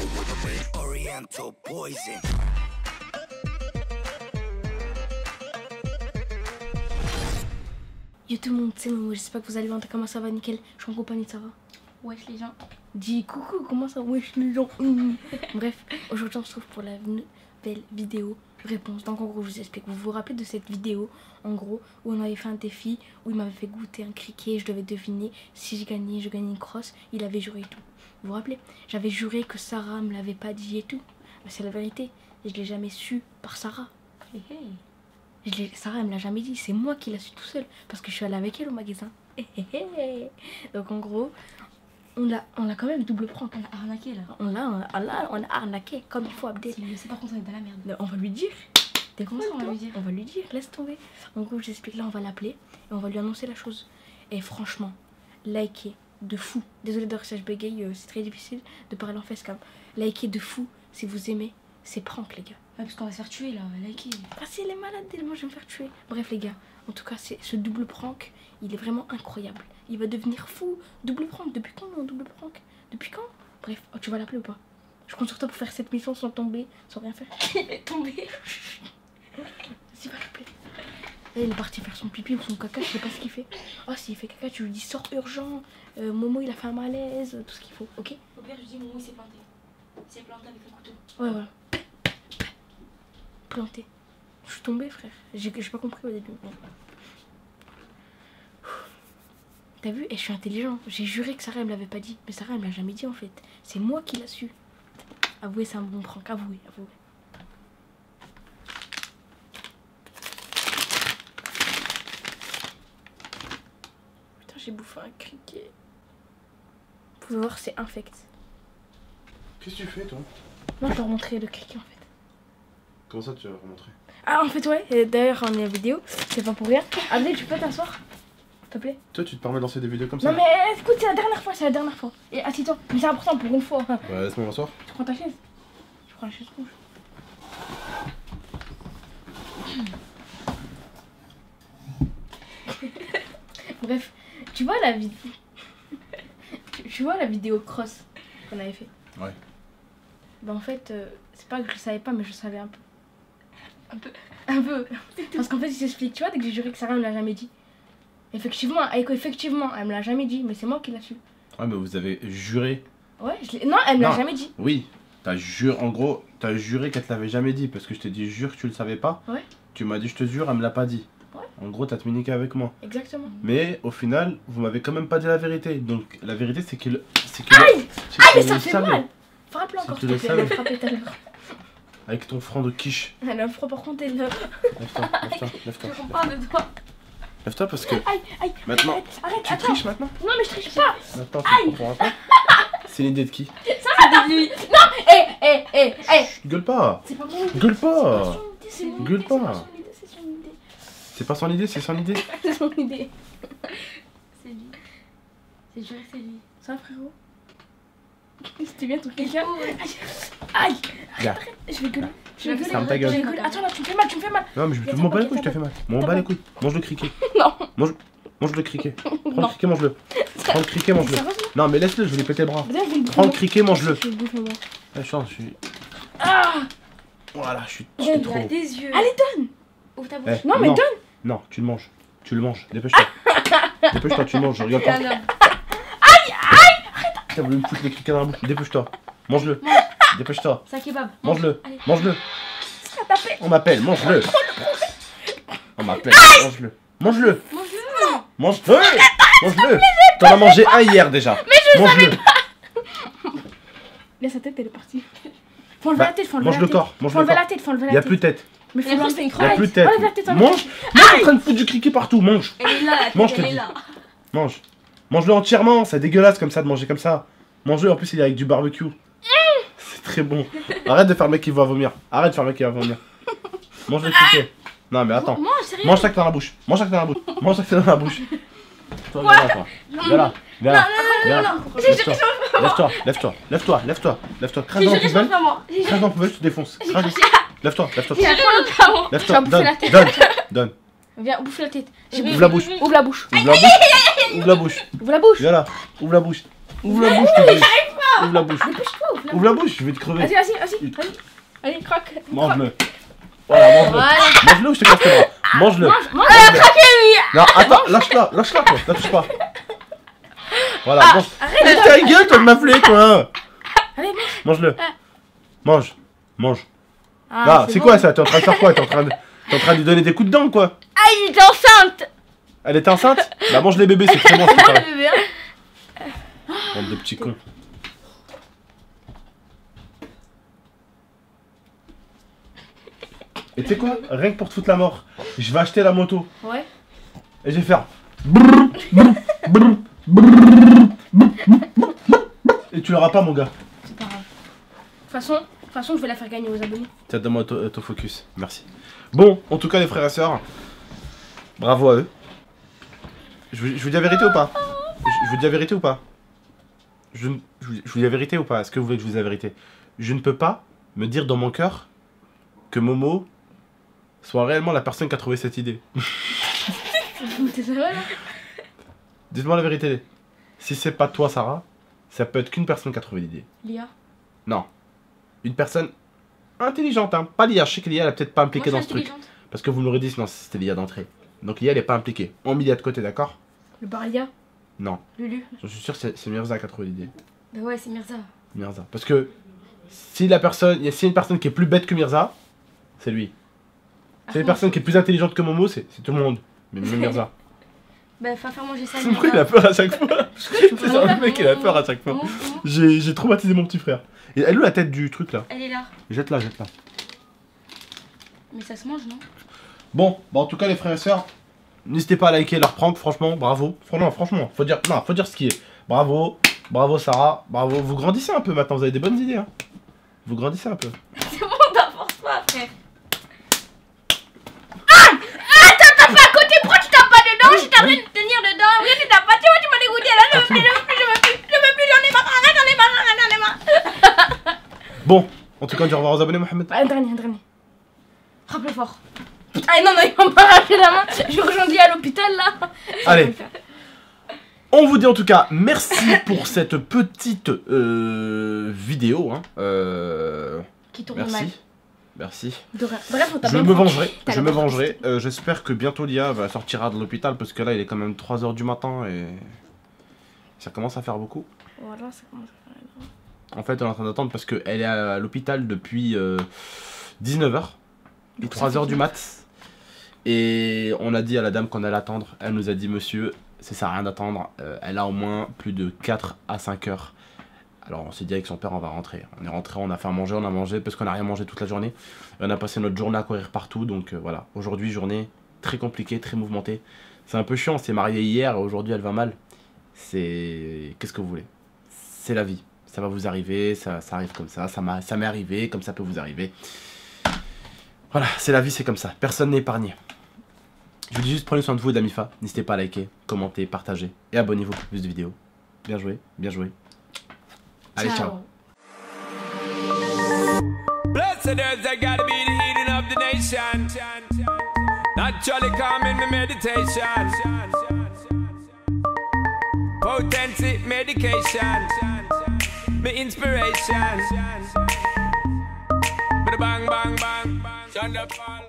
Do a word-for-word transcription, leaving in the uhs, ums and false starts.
Oriental poison. Yo tout le monde, c'est moi, j'espère que vous allez bien, comment ça va, nickel. Je suis en compagnie de Sarah. Wesh les gens. Dis coucou, comment ça, wesh les gens. Mmh. Bref, aujourd'hui on se retrouve pour la nouvelle vidéo réponse. Donc en gros je vous explique, vous vous rappelez de cette vidéo en gros où on avait fait un défi, où il m'avait fait goûter un criquet, je devais deviner si je gagnais, je gagnais une crosse, il avait juré et tout. Vous vous rappelez? J'avais juré que Sarah me l'avait pas dit et tout. Mais c'est la vérité, je l'ai jamais su par Sarah. Hey, hey. Je Sarah elle me l'a jamais dit, c'est moi qui l'a su tout seul parce que je suis allée avec elle au magasin. Donc en gros, on l'a on a quand même double prank. On a arnaqué là. On l'a on a, on a arnaqué comme il faut Abdel. Si, c'est pas contre on est dans la merde. Non, on va lui dire. T'es content? On va lui dire. On va lui dire, laisse tomber. En gros, j'explique là, on va l'appeler et on va lui annoncer la chose. Et franchement, likez de fou. Désolé d'ailleurs si je bégaye, c'est très difficile de parler en facecam. Likez de fou si vous aimez ces pranks les gars. Ouais, parce qu'on va se faire tuer là, likez. Ah si, elle est malade, moi je vais me faire tuer. Bref les gars, en tout cas c'est ce double prank, il est vraiment incroyable. Il va devenir fou. Double prank, depuis quand mon double prank? Depuis quand? Bref, oh, tu vas l'appeler ou pas? Je compte sur toi pour faire cette mission sans tomber, sans rien faire. Il est tombé. Vas-y, va l'appeler. Là il est parti faire son pipi ou son caca, je sais pas ce qu'il fait. Oh s'il fait caca, tu lui dis sors urgent, euh, Momo il a fait un malaise, tout ce qu'il faut, ok? Au pire je dis Momo il s'est planté. Il s'est planté avec un couteau. Ouais voilà. Planté. Je suis tombée frère, j'ai pas compris au début. Bon. T'as vu? Et je suis intelligent. J'ai juré que Sarah elle me l'avait pas dit. Mais Sarah elle me l'a jamais dit en fait. C'est moi qui l'a su. Avouez, c'est un bon prank. Avouez, avouez. Putain, j'ai bouffé un criquet. Vous pouvez voir, c'est infect. Qu'est-ce que tu fais toi? Non, je vais remontrer le criquet en fait. Comment ça tu vas remontrer? Ah en fait ouais, d'ailleurs on est en vidéo, c'est pas pour rien. Abdel, tu peux t'asseoir? S'il te plaît. Toi tu te permets de lancer des vidéos comme ça? Non mais écoute, c'est la dernière fois, c'est la dernière fois. Et assis-toi, mais c'est important pour une fois. Ouais, laisse-moi m'asseoir. Tu prends ta chaise? Je prends la chaise rouge. Bref, tu vois la vidéo. tu, tu vois la vidéo cross qu'on avait fait? Ouais. Bah en fait, euh, c'est pas que je savais pas, mais je savais un peu. Un peu. Un peu. Parce qu'en fait, il s'explique, tu vois, dès que j'ai juré que Sarah me l'a jamais dit. Effectivement, effectivement, elle me l'a jamais dit, mais c'est moi qui l'a su. Ouais, mais vous avez juré. Ouais, je l'ai. Non, elle me l'a jamais dit. Oui, t'as juré, en gros, t'as juré qu'elle te l'avait jamais dit parce que je t'ai dit jure que tu le savais pas. Ouais. Tu m'as dit je te jure, elle me l'a pas dit. Ouais. En gros, t'as communiqué avec moi. Exactement. Mais au final, vous m'avez quand même pas dit la vérité. Donc la vérité, c'est que le. Aïe! Ah, mais ça fait mal! Frappe-le encore, s'il te plaît, elle a frappé tout à l'heure. Avec ton franc de quiche. Elle a froid par contre, elle. Lève-toi, lève-toi, lève-toi. Je comprends de toi. Lève-toi parce que. Aïe, aïe! Maintenant. Arrête, arrête, Tu attends. triches maintenant? Non, mais je triche pas! Maintenant, tu comprends pas. C'est l'idée de qui? C'est de lui! Non! Eh, eh, eh, eh! Gueule pas! C'est pas mon idée! Gueule pas! C'est mon idée! Gueule pas! C'est son idée! C'est pas son idée, c'est son idée. C'est son idée! C'est lui. C'est juré que c'est lui. Ça, frérot? C'était bien ton quelqu'un? Aïe! Viens. Arrête, je vais gueuler! Je vais gueuler! Ferme ta gueule. Je vais gueuler! Attends là, tu me fais mal, tu me fais mal! Non, mais je Viens, m'en bats les t'as couilles, je pas- te fais mal. M'en t'as bats pas- les couilles. Mange le criquet. Non! Mange, mange le criquet. Prends Non. le criquet, mange-le. Prends le criquet, mange-le. Sérieusement? Non, mais laisse-le, je vais lui péter le bras. Viens, je vais le bouffer, Prends le moi. criquet, mange-le. Je vais le bouffer, moi. Ah, chance, je suis. Ah! Voilà, je suis, je Viens, suis Il a trop. des yeux. Allez, donne! Ouvre ta Eh, bouche. Non, mais donne! Non, tu le manges. Tu le manges. Dépêche-toi. Dépêche-toi, tu le manges. Je regarde C'est pas. un homme. T'as voulu me foutre le criquet dans la bouche. Dépêche-toi. Mange-le. Dépêche-toi. C'est un kebab. Mange-le. Allez. Mange-le. On m'appelle, mange-le. On m'appelle, mange-le. Mange-le. Mange-le. Mange-le. Mange-le. T'en as mangé un hier déjà. Mange-le. Là, sa tête, elle est partie. Faut enlever Bah, la tête, faut enlever mange la le tête. corps, mange Faut le enlever corps. la tête, faut enlever la Y'a tête. plus de tête. Mais faut Mais l'enlever. c'est une Y'a croix. plus de tête. Enlève la tête, enlève la Mange. tête. Mange, t'es en train de foutre du criquet partout. Mange. Elle est là, la tête, Mange, je te elle est dis. là. Mange. Mange-le entièrement. C'est dégueulasse comme ça de manger comme ça. Mange-le. En plus, il est avec du barbecue. C'est très bon. Arrête de faire le mec qui va vomir. Arrête de faire le mec qui va vomir. Mange le criquet. Non, mais attends. Mange, sérieux. Mange ça que t'as dans la bouche. Mange ça que t'as dans la bouche. Mange ça que t'as dans la bouche. Toi, viens là, toi. Viens là. Viens là. Viens là. Lève-toi. Lève-toi. Lève-toi. Lève-toi. Lève-toi. Lève-toi. Crache J'ai dans la juré sur poubelle. le maman. J'ai Crache juré dans la poubelle, tu te défonces. Crache. Lève-toi. Lève-toi. sur le maman. Lève-toi. Tu vas bouffer Donne. la tête. Donne. Donne. Viens, bouffe la tête. J'ai Ouvre la bouche. Ouvre la bouche. Ouvre la bouche. Ouvre la bouche. Ouvre la bouche. Viens là. Ouvre la bouche. Ouvre la bouche, je te dis. Ouvre la bouche. Dépêche-toi, ouvre la Ouvre la bouche, je vais te crever. Vas-y, vas-y, vas-y, vas-y. Allez, croque. Mange-le. Voilà, mange-le. Voilà. Mange-le ou je te casse les bras. Mange-le. Mange, mange. Elle a craqué, lui. Non, attends, lâche-la, lâche-la, toi. La touche pas. Voilà, Ah, mange. arrête. Mais ta gueule, toi, de m'appeler, toi. Allez, mange. Mange-le. Ah. Mange. Mange. Ah, Ah, c'est bon. quoi ça? T'es en train de faire quoi? T'es en train de... T'es en train de lui donner des coups de dent, quoi? Ah, il est enceinte. Elle était enceinte? Bah, mange les bébés, c'est très bon, c'est Mange ça. le bébé, hein. Bande de petits cons. Et tu sais quoi? Rien que pour te foutre la mort, je vais acheter la moto. Ouais. Et je vais faire. brrr, brrr, brrr, brrr, brrr, et tu l'auras pas, mon gars. C'est pas grave. De toute façon, de toute façon, je vais la faire gagner aux abonnés. Tiens, donne-moi auto- autofocus. Merci. Bon, en tout cas, les frères et sœurs, bravo à eux. Je vous, je vous dis la vérité ou pas? je, je vous dis la vérité ou pas? je, ne- je, vous, je vous dis la vérité ou pas? Est-ce que vous voulez que je vous dise la vérité? Je ne peux pas me dire dans mon cœur que Momo soit réellement la personne qui a trouvé cette idée. T'es sérieux, là? Dites-moi la vérité. Si c'est pas toi, Sarah, ça peut être qu'une personne qui a trouvé l'idée. Lia. Non. Une personne intelligente, hein. Pas l'I A. Je sais que l'I A, elle est peut-être pas impliquée Moi, dans je ce suis truc. intelligente. Parce que vous me l'aurez dit sinon c'était l'I A d'entrée. Donc l'I A, elle est pas impliquée. On met l'I A de côté, d'accord? Le bar Lia. Non. Lulu. Je suis sûr que c'est c'est Mirza qui a trouvé l'idée. Bah ouais, c'est Mirza. Mirza. Parce que si la personne, il y a si une personne qui est plus bête que Mirza, c'est lui. Ah, C'est une moi, personne qui est plus intelligente que Momo, c'est c'est tout le monde. Mais même Mirza. Bah, faut faire manger ça. Pourquoi il a peur à chaque fois? C'est ça, le mec, il a peur à chaque fois. Momo, Momo. J'ai j'ai traumatisé mon petit frère. Et elle est où la tête du truc là? Elle est là. Jette-la, jette-la. Mais ça se mange, non? Bon, bah en tout cas les frères et sœurs, n'hésitez pas à liker leur prank, franchement, bravo. Franchement, franchement, faut dire, non, faut dire ce qui est. Bravo, bravo Sarah, bravo. Vous grandissez un peu maintenant, vous avez des bonnes idées, hein. Vous grandissez un peu. C'est bon, t'as force pas, frère. Ah! Ah, t'as pas à côté, pourquoi tu tapes pas dedans? Je t'avais de tenir dedans. Oui, tu tapes pas, tu vois, tu m'as dégoûté là. Je veux plus, je veux plus, je veux plus, je veux plus, j'en ai marre. Arrête, j'en ai marre, arrête, j'en ai marre. Bon, en tout cas, on dit au revoir aux abonnés, Mohamed. Un dernier, un dernier. Frappe fort. Ah non, non, il m'a pas arraché la main. Je rejoins Lia à l'hôpital là. Allez. On vous dit en tout cas merci pour cette petite euh, vidéo. Hein. Euh, Qui tourne mal. merci. Merci. De rien. Bref, on t'a Je bien me pranké. vengerai. T'as Je la me pranké. vengerai. Euh, J'espère que bientôt Lia va sortira de l'hôpital parce que là il est quand même trois heures du matin et ça commence à faire beaucoup. Voilà, ça commence à faire énorme. En fait, on est en train d'attendre parce qu'elle est à l'hôpital depuis euh, dix-neuf heures. Et trois heures du mat. Et on a dit à la dame qu'on allait attendre. Elle nous a dit, monsieur, ça sert à rien d'attendre. Euh, elle a au moins plus de quatre à cinq heures. Alors on s'est dit avec son père, on va rentrer. On est rentré, on a fait à manger, on a mangé parce qu'on n'a rien mangé toute la journée. Et on a passé notre journée à courir partout. Donc euh, voilà, aujourd'hui, journée très compliquée, très mouvementée. C'est un peu chiant, on s'est marié hier et aujourd'hui elle va mal. C'est... Qu'est-ce que vous voulez? C'est la vie. Ça va vous arriver, ça, ça arrive comme ça. Ça m'est arrivé, comme ça peut vous arriver. Voilà, c'est la vie, c'est comme ça. Personne n'est épargné. Je vous dis juste, prenez soin de vous et d'Amifa. N'hésitez pas à liker, commenter, partager et abonnez-vous pour plus de vidéos. Bien joué, bien joué. Allez, ciao. Blessed earth, I gotta be the healing of the nation. Naturally calming my meditation. Potency medication. My inspiration. Bang, bang, bang, bang. Thunderfall.